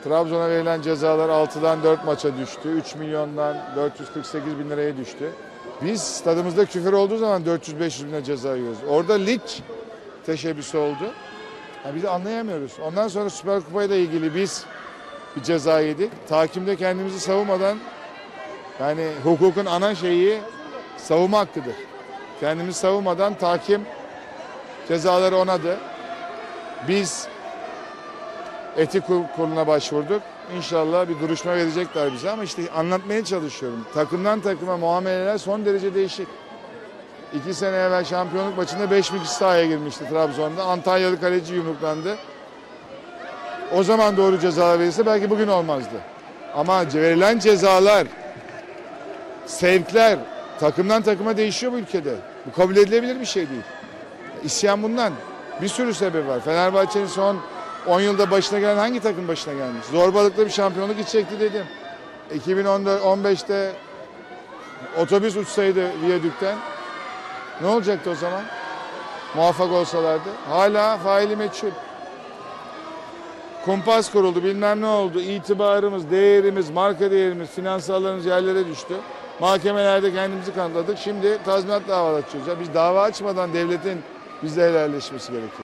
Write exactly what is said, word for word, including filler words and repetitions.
Trabzon'a verilen cezalar altıdan dört maça düştü. üç milyondan dört yüz kırk sekiz bin liraya düştü. Biz stadımızda küfür olduğu zaman dört yüz beş yüz bin lira ceza yiyoruz. Orada lig teşebbüsü oldu. Yani biz de anlayamıyoruz. Ondan sonra Süper Kupa'yla ilgili biz bir ceza yedik. Takimde kendimizi savunmadan, yani hukukun ana şeyi savunma hakkıdır. Kendimizi savunmadan takim cezaları onadı. Biz etik kuruluna başvurduk. İnşallah bir duruşma verecekler bize ama işte anlatmaya çalışıyorum. Takımdan takıma muameleler son derece değişik. İki sene evvel şampiyonluk maçında beş bin kişi sahaya girmişti Trabzon'da. Antalyalı kaleci yumruklandı. O zaman doğru cezalar verilse belki bugün olmazdı. Ama verilen cezalar, sevkler takımdan takıma değişiyor bu ülkede. Bu kabul edilebilir bir şey değil. İsyan bundan. Bir sürü sebep var. Fenerbahçe'nin son on yılda başına gelen hangi takım başına gelmiş? Zorbalıkla bir şampiyonluk gidecekti dedim. iki bin on beşte otobüs uçsaydı Viyadük'ten ne olacaktı o zaman? Muvaffak olsalardı. Hala faili meçhul. Kumpas kuruldu, bilmem ne oldu. İtibarımız, değerimiz, marka değerimiz, finansallarımız yerlere düştü. Mahkemelerde kendimizi kanıtladık. Şimdi tazminat davaları açıyoruz. Ya biz dava açmadan devletin bizle helalleşmesi gerekiyor.